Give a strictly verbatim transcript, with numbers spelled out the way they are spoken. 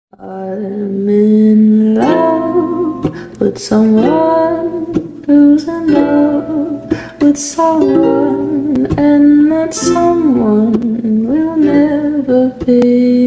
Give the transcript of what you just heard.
I'm in love with someone who's in love with someone, and that someone will never be